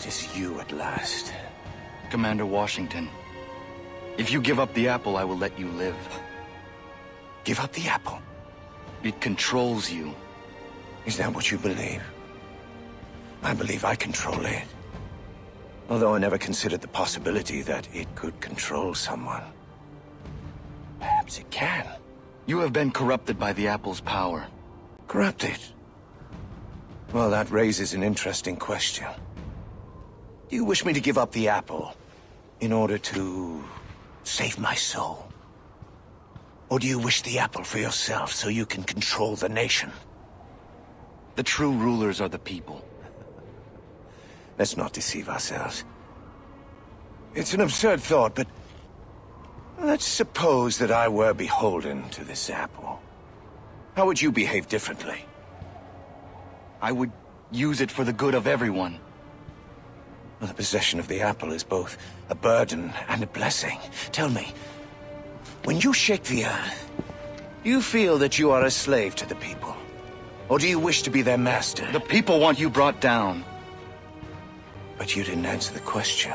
is you at last. Commander Washington, if you give up the apple, I will let you live. Give up the apple? It controls you. Is that what you believe? I believe I control it. Although I never considered the possibility that it could control someone. Perhaps it can. You have been corrupted by the apple's power. Corrupted? Well, that raises an interesting question. Do you wish me to give up the apple in order to save my soul? Or do you wish the apple for yourself so you can control the nation? The true rulers are the people. Let's not deceive ourselves. It's an absurd thought, but let's suppose that I were beholden to this apple. How would you behave differently? I would use it for the good of everyone. Well, the possession of the apple is both a burden and a blessing. Tell me, when you shake the earth, do you feel that you are a slave to the people? Or do you wish to be their master? The people want you brought down. But you didn't answer the question.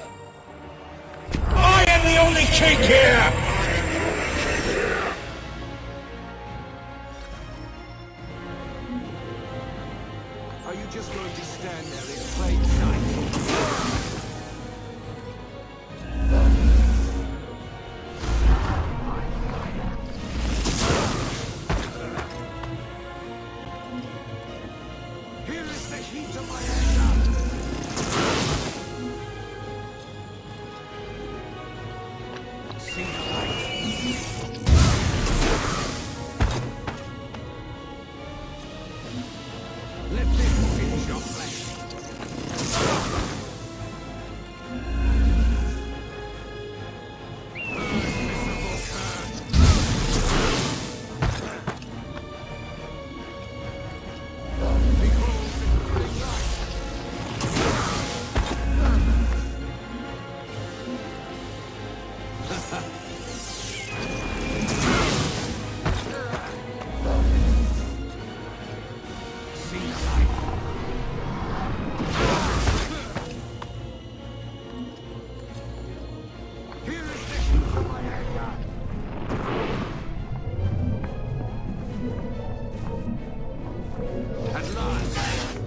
I am the only king here! Are you just going to stand there in plain sight? Here is the heat of my anger! See the light. Let this singe your flesh. Miserable cur. Behold the great See the light. Here is the heat of my anger. At last.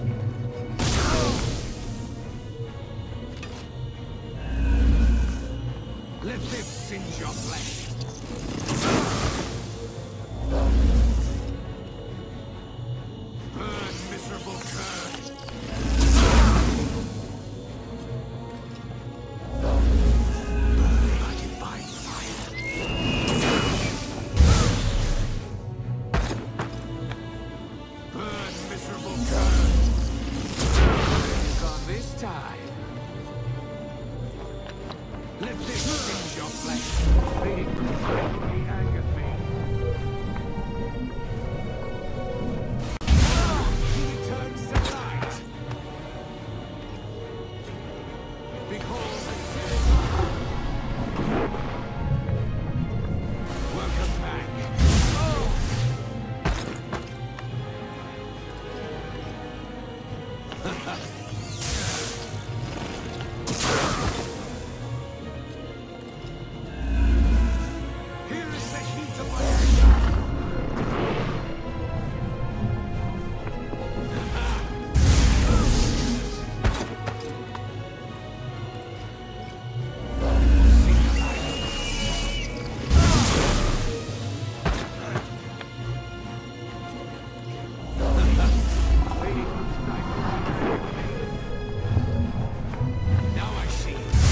Let this singe your flesh. Burn, miserable cur. Burn by divine fire. Burn, miserable cur. Gone this time. Let this singe your flesh. Being greatly angered me. He returns to light. Behold the city. Welcome back. Here is the heat of my anger. See the light. Now I see.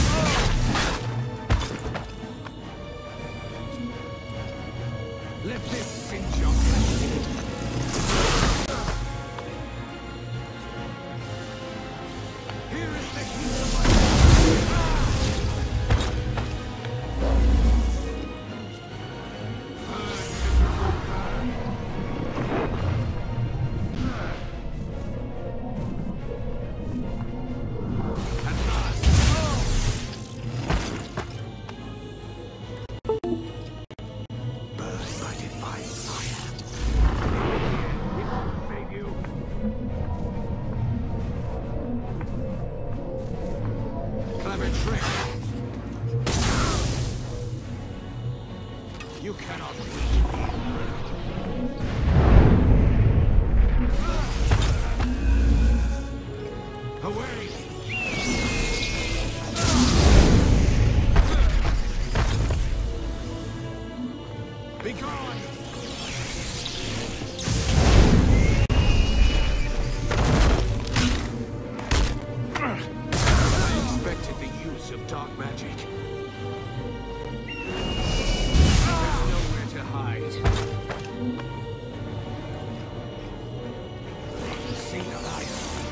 Let this singe your flesh. Here is the heat of my At last. Burn by divine You cannot reach me. Away! Be gone! I expected the use of dark magic. There's nowhere to hide. See the light.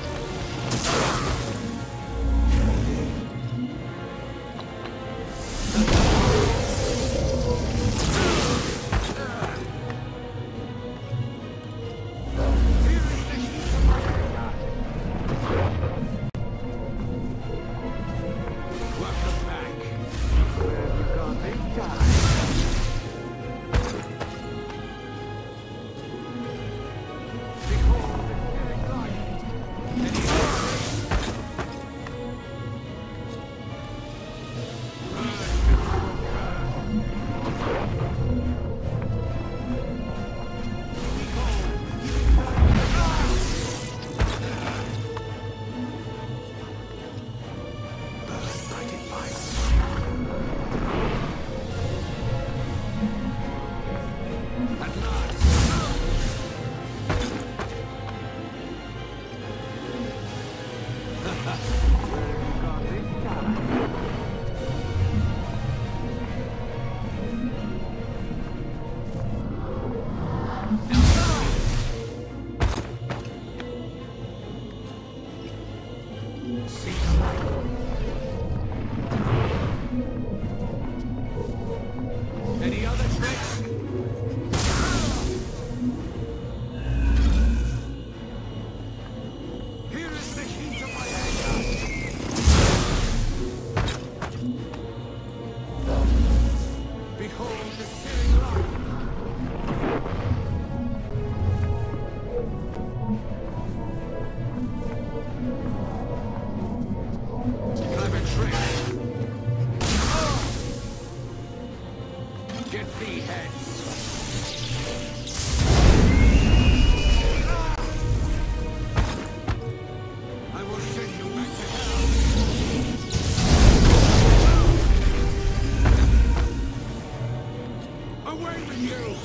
Any other tricks? Here is the heat of my anger. Behold the searing light. Clever trick. Get thee hence. I will send you back to hell. Away with you!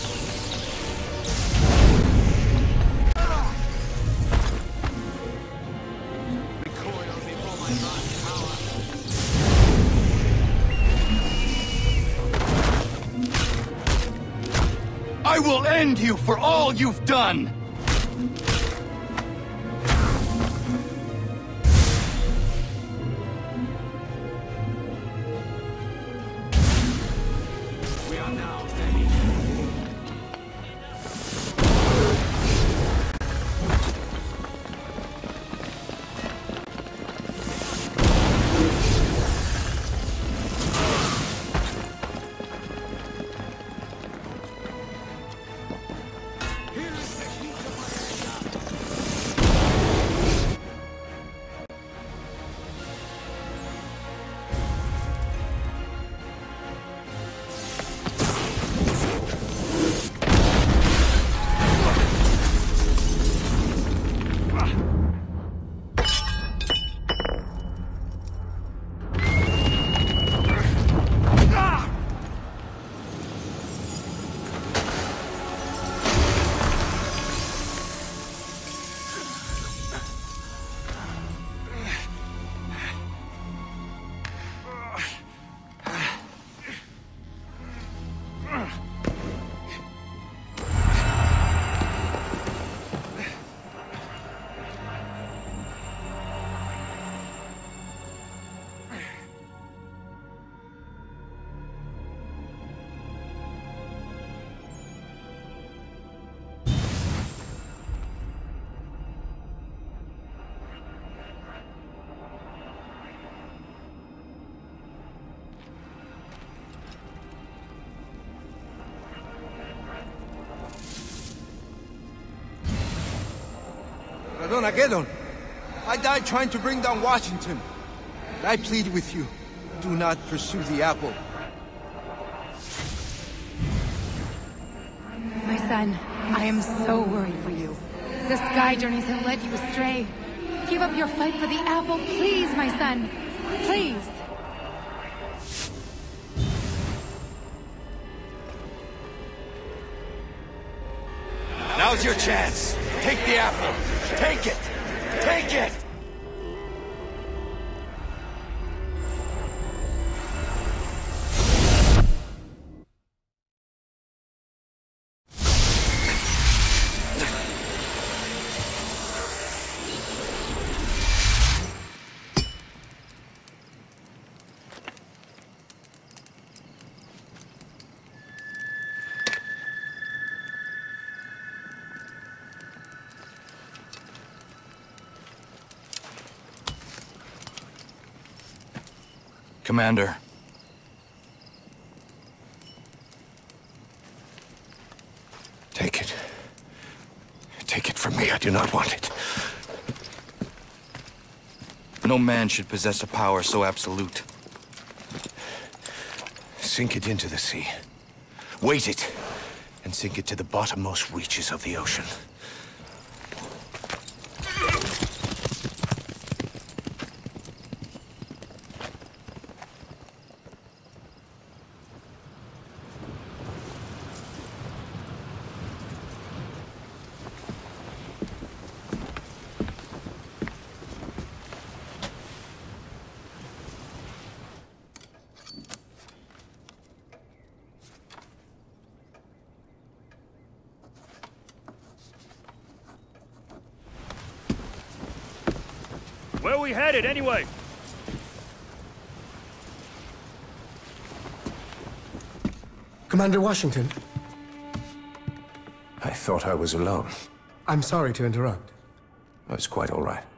Recoil before my vast power. I will end you for all you've done! We are now ready. Here is the heat of my anger. Armageddon. I died trying to bring down Washington. But I plead with you, do not pursue the apple. My son, I am so worried for you. The sky journeys have led you astray. Give up your fight for the apple, please, my son. Please. Now's your chance. Take the apple. Take it. Take it. Commander. Take it. Take it from me. I do not want it. No man should possess a power so absolute. Sink it into the sea. Weight it, and sink it to the bottommost reaches of the ocean. Where are we headed, anyway? Commander Washington, I thought I was alone. I'm sorry to interrupt. That's quite all right.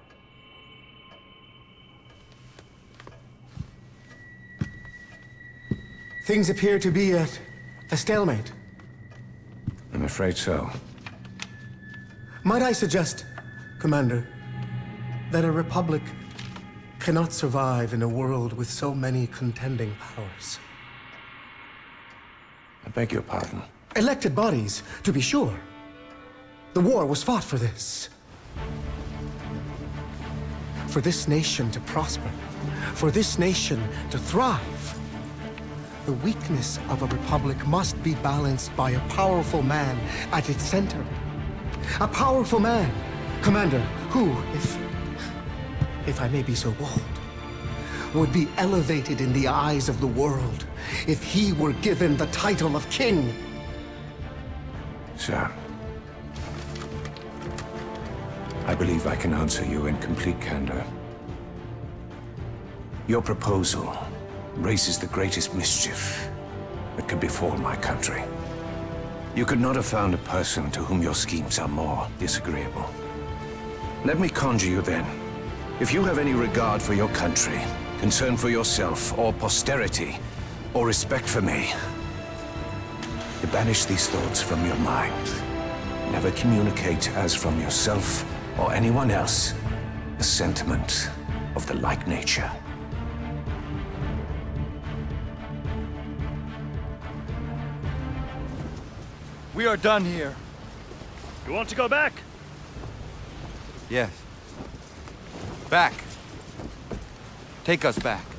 Things appear to be at a stalemate. I'm afraid so. Might I suggest, Commander, that a republic cannot survive in a world with so many contending powers? I beg your pardon. Elected bodies, to be sure. The war was fought for this. For this nation to prosper. For this nation to thrive. The weakness of a republic must be balanced by a powerful man at its center. A powerful man, Commander, who, if I may be so bold, would be elevated in the eyes of the world if he were given the title of king. Sir, I believe I can answer you in complete candor. Your proposal raises the greatest mischief that could befall my country. You could not have found a person to whom your schemes are more disagreeable. Let me conjure you then. If you have any regard for your country, concern for yourself or posterity, or respect for me, to banish these thoughts from your mind. Never communicate as from yourself or anyone else a sentiment of the like nature. We are done here. You want to go back? Yes. Back. Take us back.